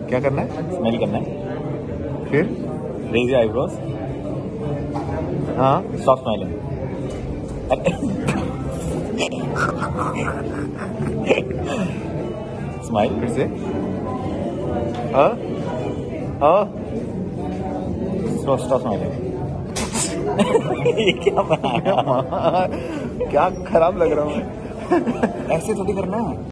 क्या करना है? स्माइल करना है, फिर रेज योर आईब्रोज, हाँ स्टॉप स्माइलिंग। स्माइल फिर से स्टॉप स्माइलिंग। ये क्या बना? क्या खराब लग रहा हूँ। ऐसे थोड़ी करना है।